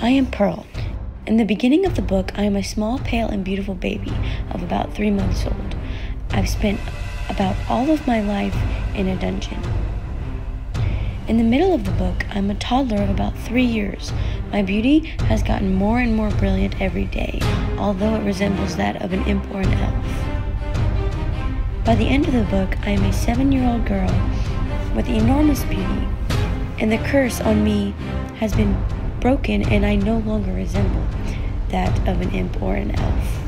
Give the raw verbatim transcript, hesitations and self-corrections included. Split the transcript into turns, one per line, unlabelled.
I am Pearl. In the beginning of the book, I am a small, pale, and beautiful baby of about three months old. I've spent about all of my life in a dungeon. In the middle of the book, I'm a toddler of about three years. My beauty has gotten more and more brilliant every day, although it resembles that of an imp or an elf. By the end of the book, I am a seven-year-old girl with enormous beauty, and the curse on me has been broken, and I no longer resemble that of an imp or an elf.